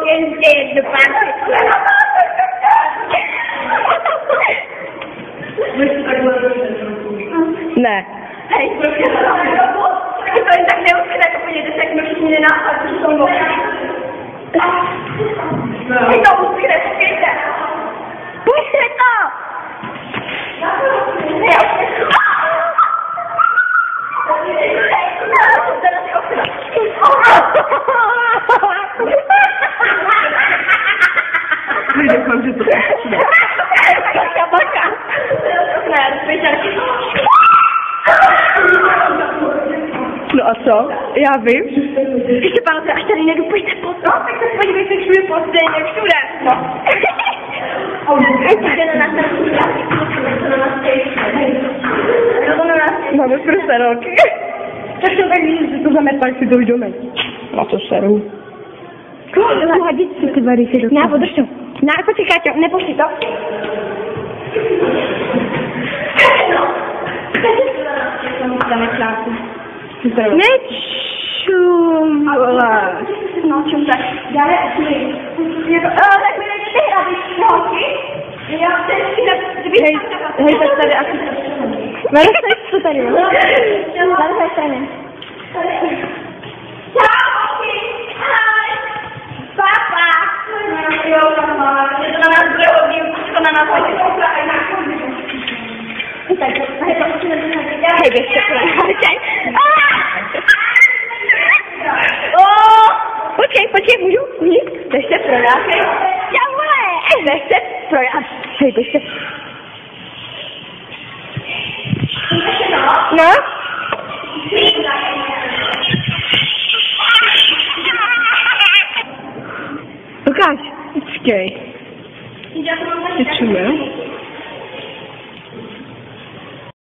Ještě jednu pánku. Ne. Hej, prostě to jen tak neuskne, jako podívejte se, jak mi všichni nenápadí, že jsou mokrý. Hej, to uskne, počkejte. Pušte to! Doufám, že to počne. Baka. Ne, rozpěťarky. No a co? Já vím. Ještě pánce, až tady nedupujte potom, tak se podívejte všude po stejně, všude. No. Jde na nás Máme prsterolky. tak to tak víš, že to zametá, Tak si to jdeme. Na to seru. Hodit si ty vary si do toho. Ne, podrž to. Ne, počkej, Káťo, nepošli to. Dáme čláku. Nečum. No, čum tak. Dále, tak mi nejdete hrát, když nohy. Jo, hej, tak tady asi. Varostaj, co tady je? Varostaj strany. Čau, ahoj. Papa. Jo, mama, je to na nás bude hodně, to na nás hodně soukra a jinak hodně. Tak, hej, to musíme být. Hej, běžte, počkej. Počkej, můžu? Běžte pro nás. Čau, vole. Běžte pro nás. Hej, běžte. No? Ukáž. Počkej. Ty čume?